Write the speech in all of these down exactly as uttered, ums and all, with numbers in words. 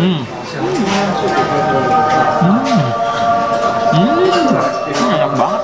Hmm. Hmm. Hmm. Enak banget.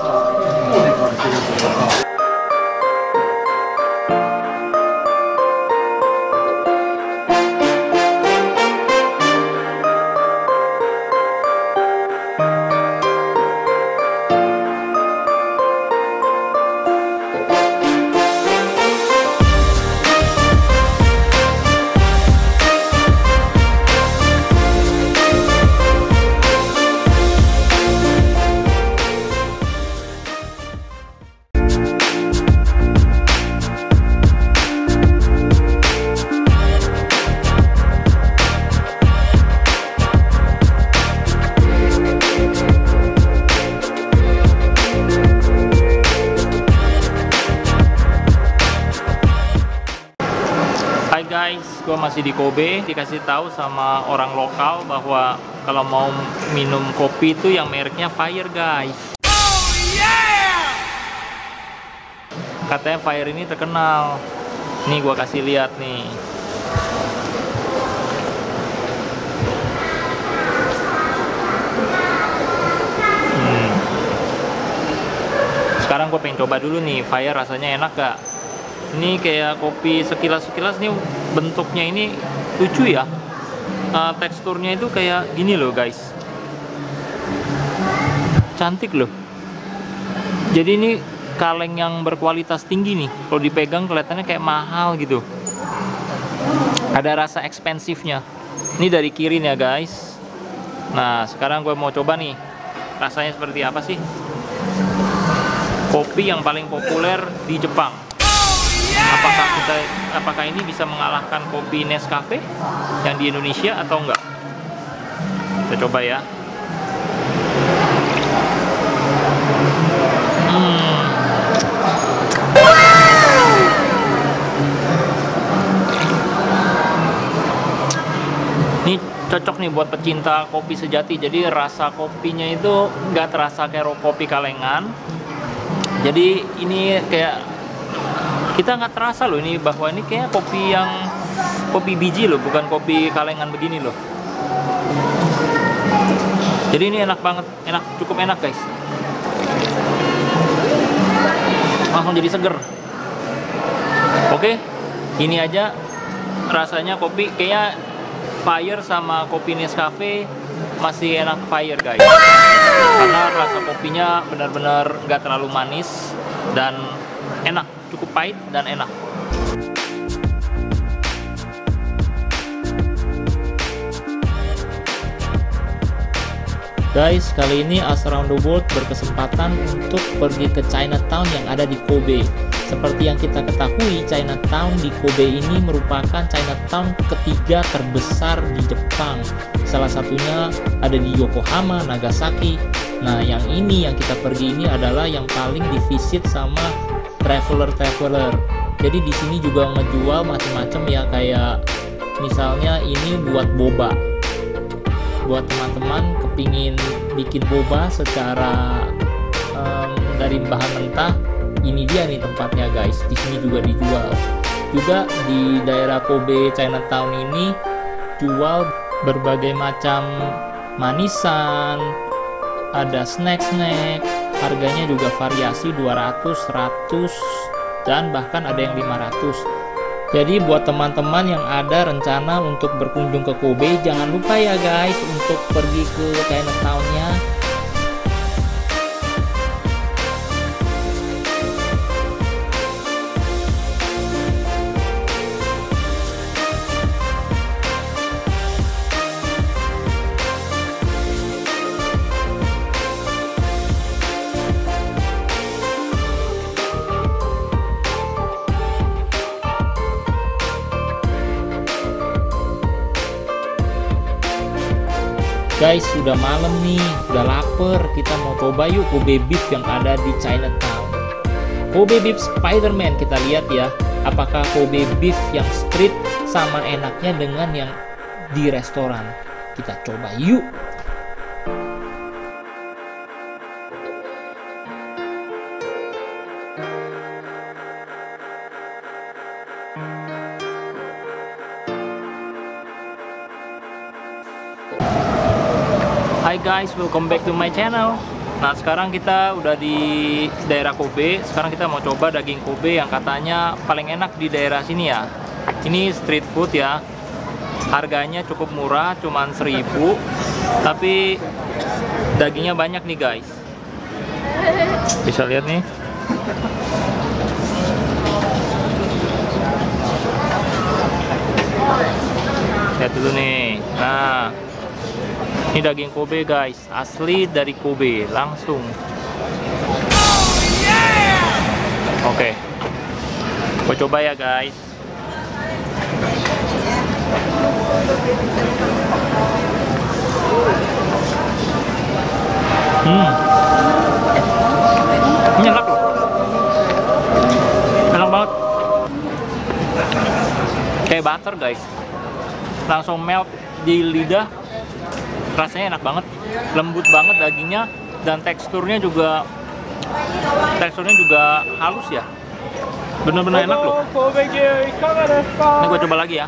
Hai guys, gue masih di Kobe. Dikasih tahu sama orang lokal bahwa kalau mau minum kopi itu yang mereknya Fire guys. Oh yeah! Katanya Fire ini terkenal. Nih gue kasih lihat nih. Hmm. Sekarang gue pengen coba dulu nih, Fire rasanya enak gak? Ini kayak kopi sekilas-sekilas nih, bentuknya ini lucu ya. Uh, teksturnya itu kayak gini loh guys. Cantik loh. Jadi ini kaleng yang berkualitas tinggi nih. Kalau dipegang kelihatannya kayak mahal gitu. Ada rasa ekspensifnya. Ini dari Kirin ya guys. Nah sekarang gue mau coba nih. Rasanya seperti apa sih? Kopi yang paling populer di Jepang. Apakah kita, apakah ini bisa mengalahkan kopi Nescafe yang di Indonesia atau enggak? Kita coba ya. Hmm. Ini cocok nih buat pecinta kopi sejati. Jadi rasa kopinya itu nggak terasa kayak kopi kalengan. Jadi ini kayak kita nggak terasa loh ini bahwa ini kayak kopi yang kopi biji loh, bukan kopi kalengan begini loh. Jadi ini enak banget, enak, cukup enak guys. Langsung jadi seger. Oke, ini aja rasanya kopi kayak Fire sama kopi Nescafe masih enak Fire guys. Karena rasa kopinya benar-benar nggak terlalu manis dan enak, cukup pahit dan enak. Guys, kali ini Us Around the World berkesempatan untuk pergi ke Chinatown yang ada di Kobe. Seperti yang kita ketahui, Chinatown di Kobe ini merupakan Chinatown ketiga terbesar di Jepang. Salah satunya ada di Yokohama, Nagasaki. Nah, yang ini yang kita pergi ini adalah yang paling divisit sama traveler-traveler. Jadi di sini juga ngejual macam-macam ya, kayak misalnya ini buat boba. Buat teman-teman kepingin bikin boba secara um, dari bahan mentah, ini dia nih tempatnya guys. Di sini juga dijual. Juga di daerah Kobe Chinatown ini jual berbagai macam manisan, ada snack-snack. Harganya juga variasi dua ratus, seratus, dan bahkan ada yang lima ratus. Jadi buat teman-teman yang ada rencana untuk berkunjung ke Kobe, jangan lupa ya guys untuk pergi ke Chinatown-nya. Guys, sudah malam nih, udah lapar. Kita mau coba yuk Kobe beef yang ada di Chinatown. Kobe beef Spider-Man, kita lihat ya. Apakah Kobe beef yang street sama enaknya dengan yang di restoran? Kita coba yuk. Hai guys, welcome back to my channel. Nah, sekarang kita udah di daerah Kobe. Sekarang kita mau coba daging Kobe yang katanya paling enak di daerah sini ya. Ini street food ya. Harganya cukup murah, cuman seribu. Tapi dagingnya banyak nih guys. Bisa lihat nih. Lihat dulu nih. Nah, ini daging Kobe guys, asli dari Kobe, langsung. Oke, gua coba ya guys. Hmm, ini enak loh, enak banget, kayak butter guys, langsung melt di lidah. Rasanya enak banget, lembut banget dagingnya, dan teksturnya juga teksturnya juga halus ya, bener-bener enak loh. Ini gue coba lagi ya.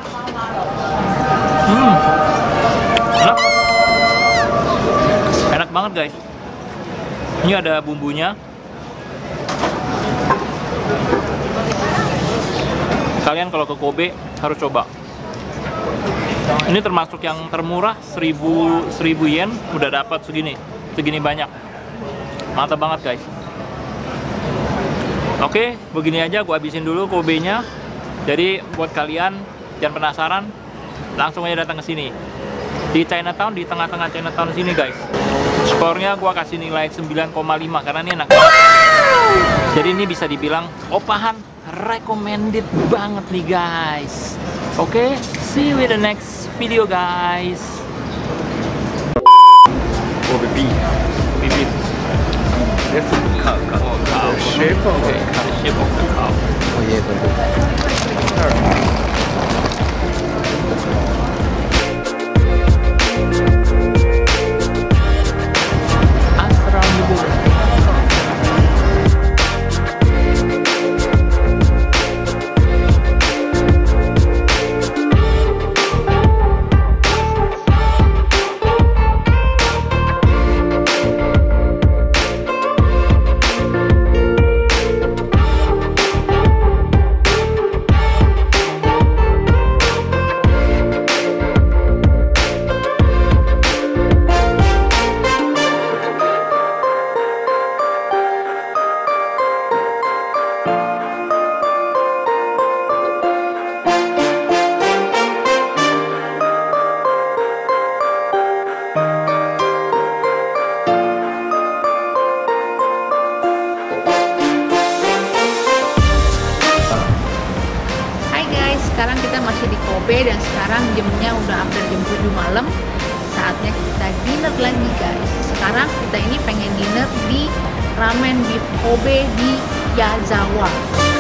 Hmm, enak, enak banget guys. Ini ada bumbunya. Kalian kalau ke Kobe harus coba. Ini termasuk yang termurah, seribu yen udah dapat segini, segini banyak. Mantap banget guys. Oke, begini aja gua habisin dulu Kobe-nya. Jadi buat kalian jangan penasaran, langsung aja datang ke sini. Di Chinatown, di tengah-tengah Chinatown sini guys. Skornya gua kasih nilai sembilan koma lima karena ini enak banget. Jadi ini bisa dibilang opahan recommended banget nih guys. Oke, see you in the next video guys. Oh, the beef. Beef. That's the cow. Oh, cow. The shape of Okay, it. the shape of the cow. Oh, yeah, but Ask around the world. Sekarang kita masih di Kobe dan sekarang jamnya udah hampir jam tujuh malam. Saatnya kita dinner lagi guys. Sekarang kita ini pengen dinner di Ramen Beef Kobe di Yazawa.